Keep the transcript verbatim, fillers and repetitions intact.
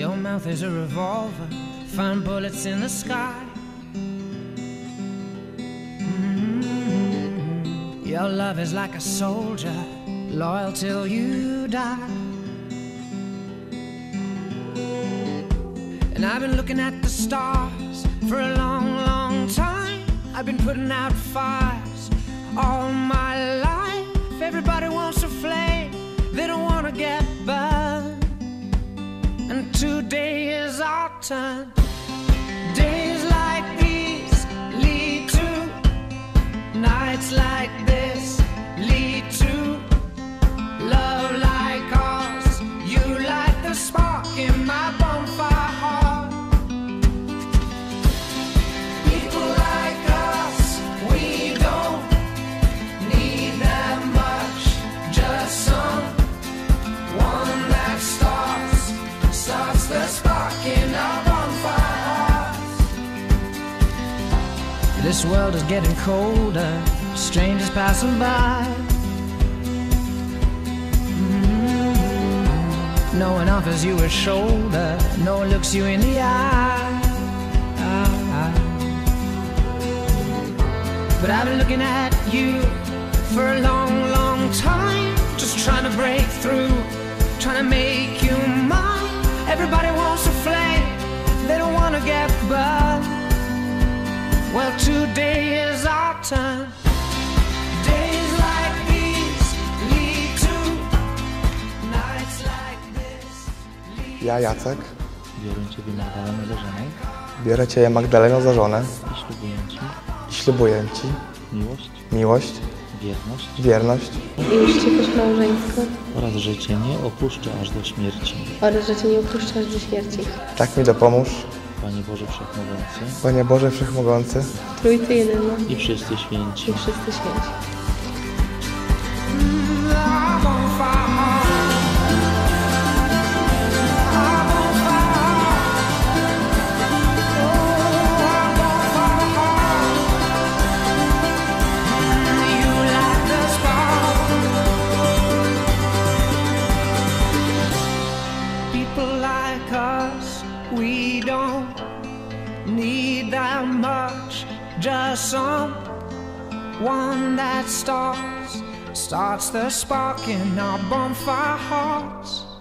Your mouth is a revolver, find bullets in the sky. Mm-hmm. Your love is like a soldier, loyal till you die. And I've been looking at the stars for a long, long time. I've been putting out fires all my life. Everybody wants a flame, they don't want to get burned. And today is our turn. Days like these lead to nights like this, lead to love like ours. You light the spark in my bonfire heart. People like us, we don't need that much, just some one that starts, starts the spark in our bonfire hearts. This world is getting colder, strangers passing by. Mm-hmm. No one offers you a shoulder, no one looks you in the eye. But I've been looking at you for a long, long time, just trying to break through, trying to make you mine. Everybody wants a flame, they don't want to get burned. Well, today is our turn. Days like these lead to nights like this. Ja, Jacek, Biorę Ciebie, Magdaleno, za żonę biorę Cię, Magdaleno, za żonę i ślubuję Ci i ślubuję Ci miłość, miłość, wierność wierność i uczciwość małżeńską oraz, że Cię nie opuszczę aż do śmierci. oraz, że Cię nie opuszczę aż do śmierci. Tak mi dopomóż, Panie Boże Wszechmogący Panie Boże Wszechmogący Trójcy jedyno i wszyscy święci. i wszyscy święci. People like us, we don't need that much, just some one that starts, starts the spark in our bonfire hearts.